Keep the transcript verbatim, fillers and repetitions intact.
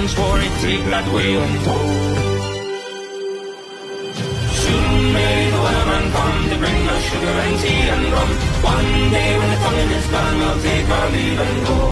and swore he'd take that whale in tow. Soon may the wellerman come to bring us sugar and tea and rum. One day when the tonguing is done, we'll take our leave and go.